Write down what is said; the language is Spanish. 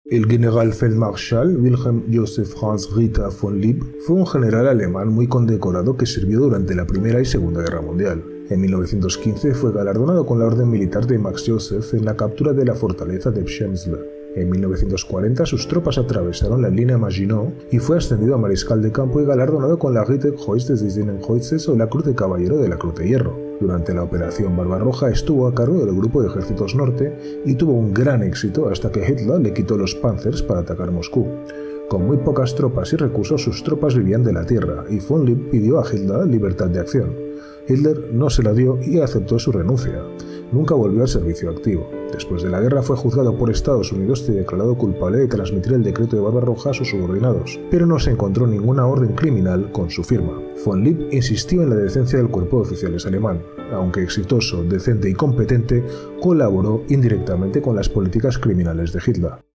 El Generalfeldmarschall Wilhelm Joseph Franz Ritter von Lieb fue un general alemán muy condecorado que sirvió durante la Primera y Segunda Guerra Mundial. En 1915 fue galardonado con la Orden Militar de Max Joseph en la captura de la fortaleza de Przemysl. En 1940 sus tropas atravesaron la línea Maginot y fue ascendido a mariscal de campo y galardonado con la Ritterkreuz des Eisernen Kreuzes o la Cruz de Caballero de la Cruz de Hierro. Durante la Operación Barbarroja estuvo a cargo del Grupo de Ejércitos Norte y tuvo un gran éxito hasta que Hitler le quitó los Panzers para atacar Moscú. Con muy pocas tropas y recursos, sus tropas vivían de la tierra y von Lieb pidió a Hitler libertad de acción. Hitler no se la dio y aceptó su renuncia. Nunca volvió al servicio activo. Después de la guerra fue juzgado por Estados Unidos y declarado culpable de transmitir el decreto de Barbarroja a sus subordinados, pero no se encontró ninguna orden criminal con su firma. Von Lieb insistió en la decencia del cuerpo de oficiales alemán. Aunque exitoso, decente y competente, colaboró indirectamente con las políticas criminales de Hitler.